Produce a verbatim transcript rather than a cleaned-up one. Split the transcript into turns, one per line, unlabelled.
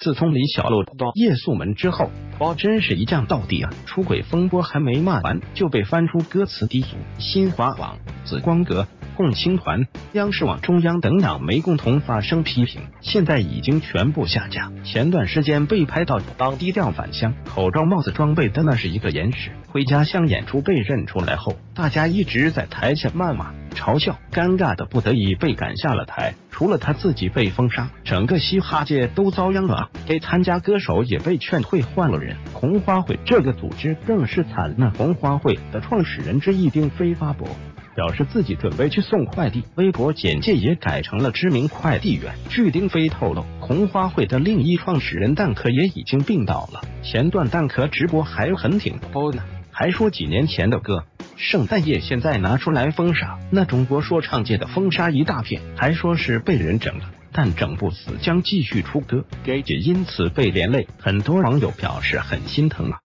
自从李小璐到夜宿门之后，真是一降到底啊！出轨风波还没骂完，就被翻出歌词低俗。新华网、紫光阁、共青团、央视网、中央等党媒共同发声批评，现在已经全部下架。前段时间被拍到当低调返乡，口罩、帽子装备的那是一个严实。回家乡演出被认出来后，大家一直在台下谩骂、嘲笑，尴尬的不得已被赶下了台。除了他自己被封杀，整个嘻哈界都遭殃了啊！给参加歌手也被劝退，换了人。红花会这个组织更是惨，那红花会的创始人之一丁飞发博表示自己准备去送快递，微博简介也改成了知名快递员。据丁飞透露，红花会的另一创始人蛋壳也已经病倒了。前段蛋壳直播还很挺包呢，还说几年前的歌圣诞夜现在拿出来封杀，那中国说唱界的封杀一大片，还说是被人整了，但整不死，将继续出歌，给姐因此被连累。很多网友表示很心疼啊。